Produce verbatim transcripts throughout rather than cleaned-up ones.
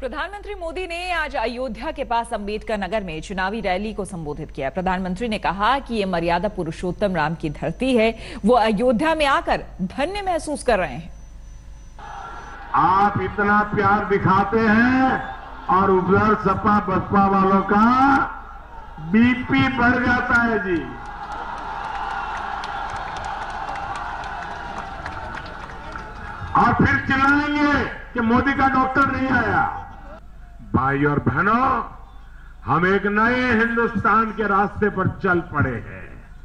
प्रधानमंत्री मोदी ने आज अयोध्या के पास अंबेडकर नगर में चुनावी रैली को संबोधित किया। प्रधानमंत्री ने कहा कि ये मर्यादा पुरुषोत्तम राम की धरती है, वो अयोध्या में आकर धन्य महसूस कर रहे हैं। आप इतना प्यार दिखाते हैं और उधर सपा बसपा वालों का बीपी बढ़ जाता है जी। और फिर चिल्लाएंगे कि मोदी का डॉक्टर नहीं आया। भाई और बहनों, हम एक नए हिंदुस्तान के रास्ते पर चल पड़े हैं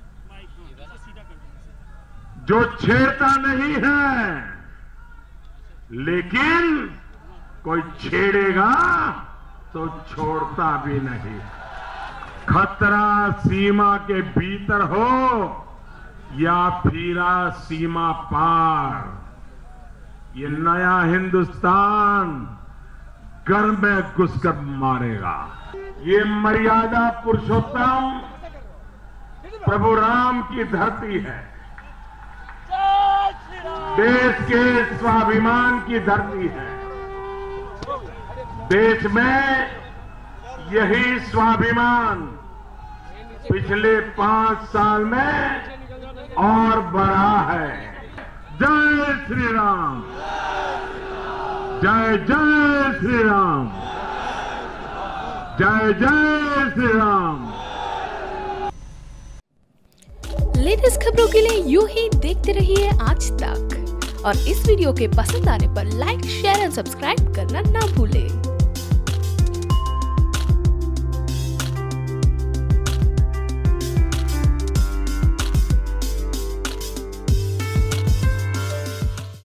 जो छेड़ता नहीं है, लेकिन कोई छेड़ेगा तो छोड़ता भी नहीं। खतरा सीमा के भीतर हो या फिरा सीमा पार, ये नया हिंदुस्तान घर में घुसकर मारेगा। ये मर्यादा पुरुषोत्तम प्रभु राम की धरती है, देश के स्वाभिमान की धरती है। देश में यही स्वाभिमान पिछले पांच साल में और बढ़ा है। जय श्री राम, जय जय श्री राम, जय जय श्री राम। लेटेस्ट खबरों के लिए यूं ही देखते रहिए आज तक, और इस वीडियो के पसंद आने पर लाइक, शेयर एंड सब्सक्राइब करना ना भूलें।